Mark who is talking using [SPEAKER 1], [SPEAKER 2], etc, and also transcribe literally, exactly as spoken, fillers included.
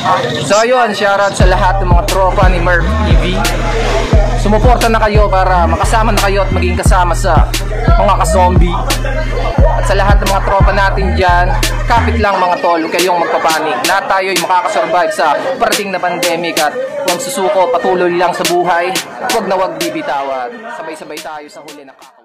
[SPEAKER 1] So ayun, shoutout sa lahat ng mga tropa ni Merv T V. Sumuporta na kayo para makasama na kayo at maging kasama sa mga ka-zombie. At sa lahat ng mga tropa natin dyan, kapit lang mga tol, huwag kayong magpapanik. Lahat tayo ay makakasurvive sa parating na pandemic at huwag susuko, patuloy lang sa buhay. Huwag na huwag bibitawat. Sabay-sabay tayo sa huli ng kakaw.